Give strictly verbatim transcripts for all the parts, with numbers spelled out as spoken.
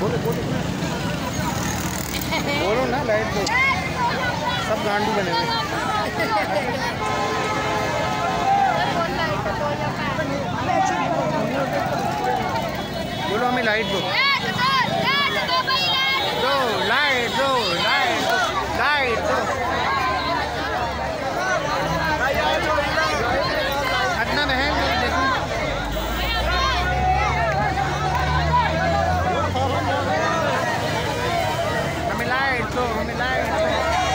बोलो ना, लाइट दो। सब गांडू बने हुए। बोलो हमें लाइट दो, दो लाइट दो, लाइट दो, लाइट दो। हटना बहन, देखो हमें लाइट दो, हमें लाइट दो।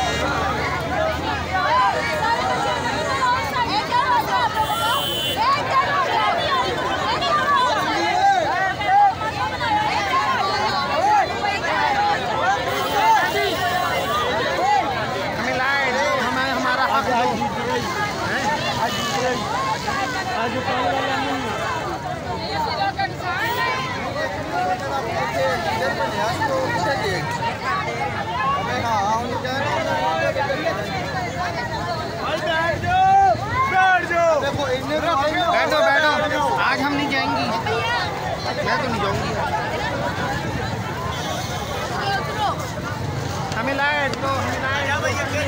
बैठो बैठो, आज हम नहीं जाएंगी, मैं तो नहीं जाऊंगी। हमें लाइट दो, हमें लाइट दो।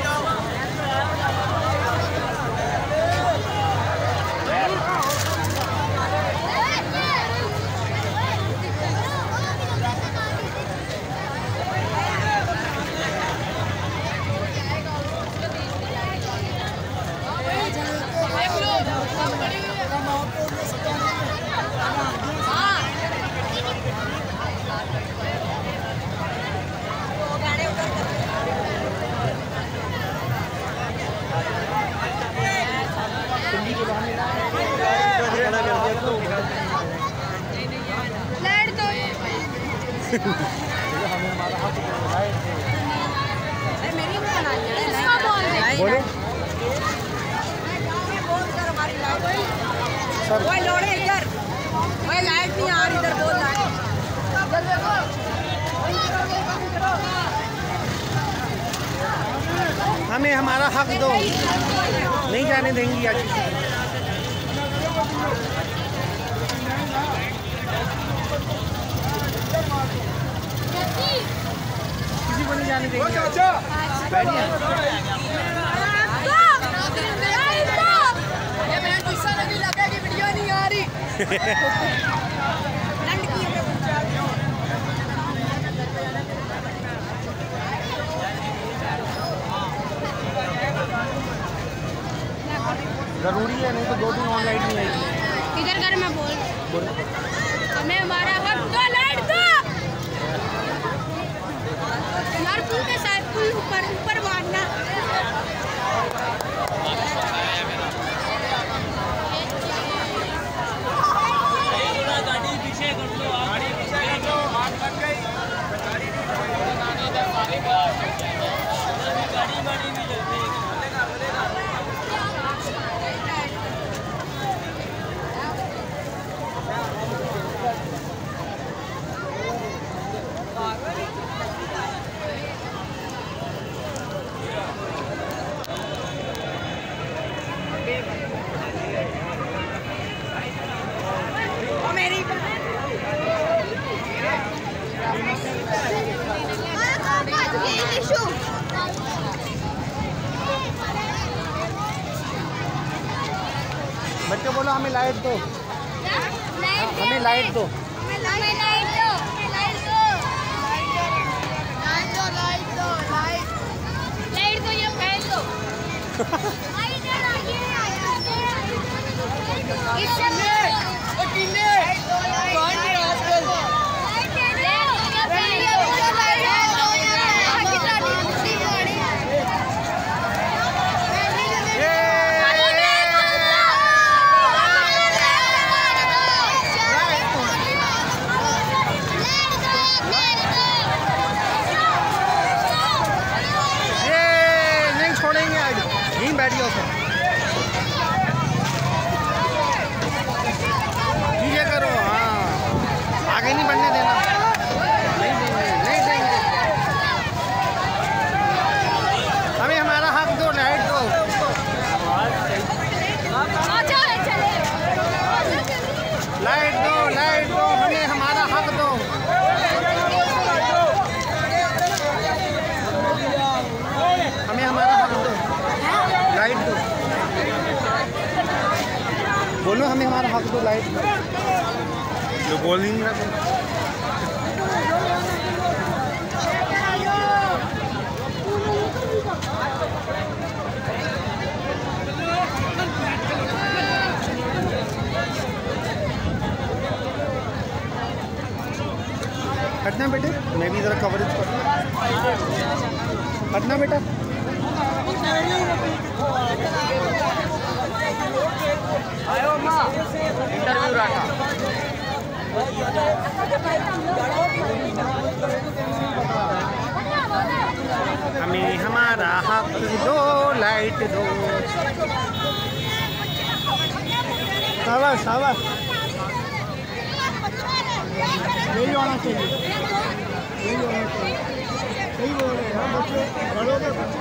बोलो वो लोड़े इधर, वो लाइट नहीं आ रही इधर, बहुत लाइट। हमें हमारा हक दो, नहीं जाने देंगी आज किसी को नहीं जाने देंगे। बैठिए। वीडियो नहीं आ रही। जरूरी है, नहीं तो दो दिन ऑन लाइट नहीं आएगी। इधर घर में बोल बोल हमें हमारा हक दो, लाइट दो यार। पुल के साथ पुल ऊपर ऊपर मारना। गाड़ी पीछे कर लो, गाड़ी पीछे कर लो, आग लग गई। गाड़ी गाड़ी गाड़ी भी जलती है। बच्चे बोलो हमें लाइट दो, हमें लाइट दो, हमें लाइट दो, लाइट दो, लाइट दो, लाइट दो, लाइट लाइट दो, ये फैन दो। लाइट है ना, ये इससे वो टीने कौन है आजकल? लाइट है ना, लाइट दो, लाइट दो यार, कितना टीने गाड़ी है। बैठिए ये करो, हाँ आगे नहीं बढ़ने देना, नहीं देंगे, नहीं देंगे। हमें हमारा हक दो, लाइट दो। लाइट दो, लाइट दो, हमें हमारा हक दो। बोलो हमें हमारा हक दो लाइट जो बोल नहीं रहा। हटना बेटे, मैं भी ज़रा कवरेज कर। हटना बेटा। आयो माँ इंटरव्यू रखा। हमें हमारा हक दो, लाइट दो। शाबाश शाबाश, यही होना चाहिए, यही होना चाहिए। सही बोल रहे हैं बच्चे, बड़ों के बच्चे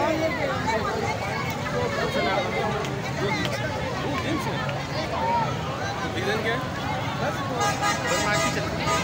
रीज़न क्या है? बस बदमाशी चलती है।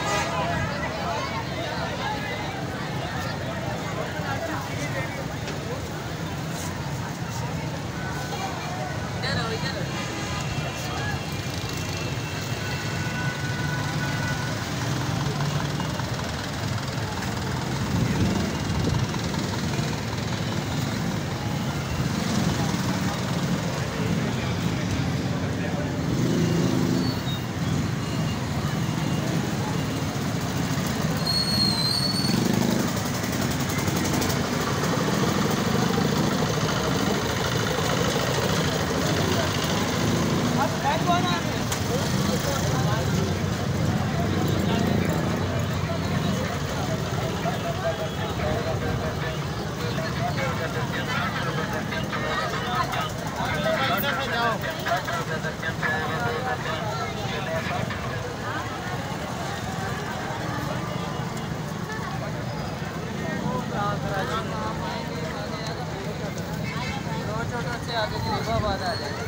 आगे निजामाबाद आ जाए।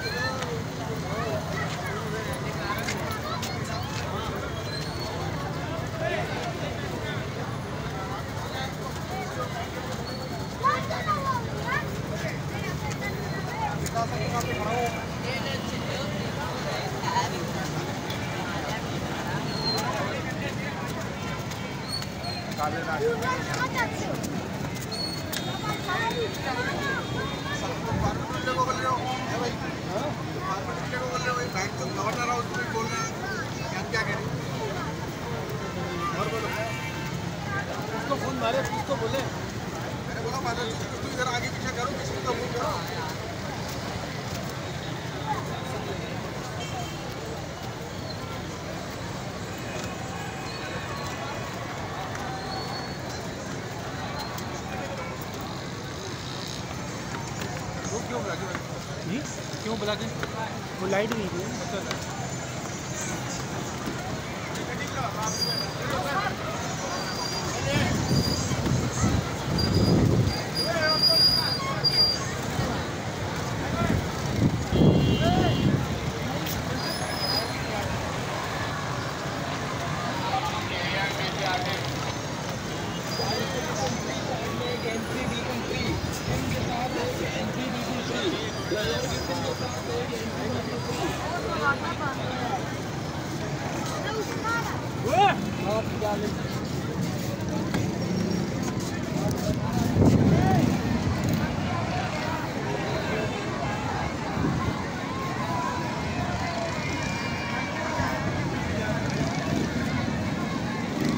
उसको फोन मारे, उसको बोले, मैंने बोला मारे तू इधर आगे पीछे करो, किसी को फोन करो। क्यों बुला के जी क्यों बुला के वो लाइट नहीं थी।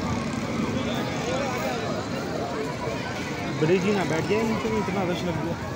ब्रिज ही ना बैठ जाए नीचे में, इतना रश लग गया।